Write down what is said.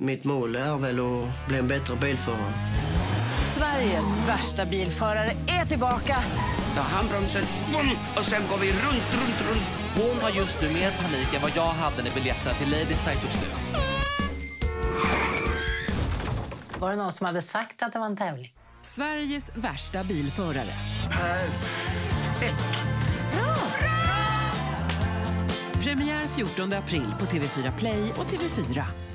Mitt mål är väl att bli en bättre bilförare. Sveriges värsta bilförare är tillbaka. Ta handbromsen, och sen går vi runt. Hon har just nu mer panik än vad jag hade när biljetterna till Ladies Night tog slut. Var det någon som hade sagt att det var en tävling? Sveriges värsta bilförare. Perfekt! Bra! Premiär 14 april på TV4 Play och TV4.